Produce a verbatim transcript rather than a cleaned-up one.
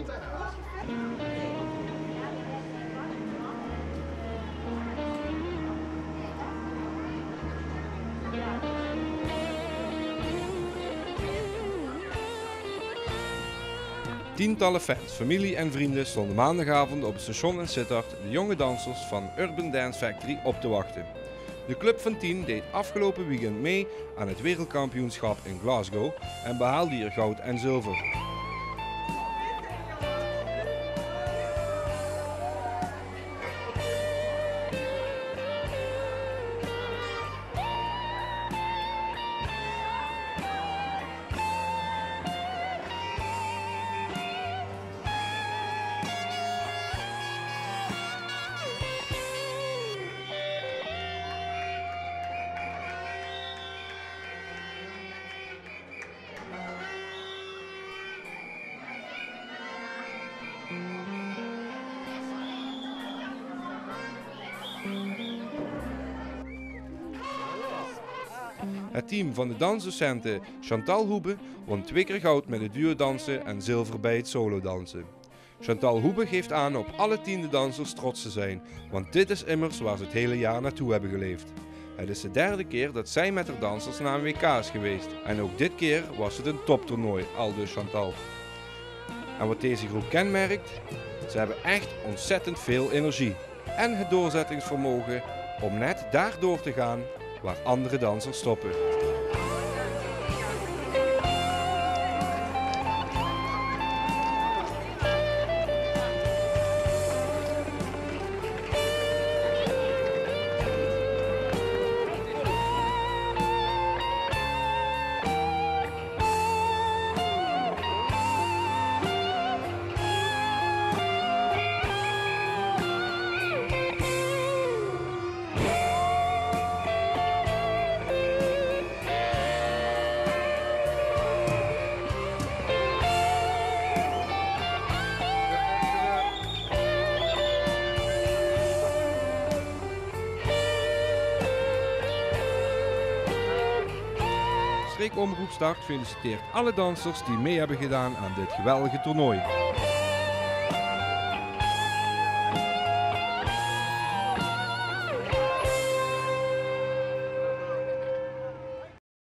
Tientallen fans, familie en vrienden stonden maandagavond op het station in Sittard de jonge dansers van Urban Dance Factory op te wachten. De Club van tien deed afgelopen weekend mee aan het wereldkampioenschap in Glasgow en behaalde hier goud en zilver. Het team van de dansdocenten Chantal Hoebe won twee keer goud met het duodansen en zilver bij het solodansen. Chantal Hoebe geeft aan op alle tiende dansers trots te zijn, want dit is immers waar ze het hele jaar naartoe hebben geleefd. Het is de derde keer dat zij met haar dansers naar een W K is geweest en ook dit keer was het een toptoernooi, aldus Chantal. En wat deze groep kenmerkt? Ze hebben echt ontzettend veel energie en het doorzettingsvermogen om net daar door te gaan waar andere dansers stoppen. Streekomroep Start feliciteert alle dansers die mee hebben gedaan aan dit geweldige toernooi.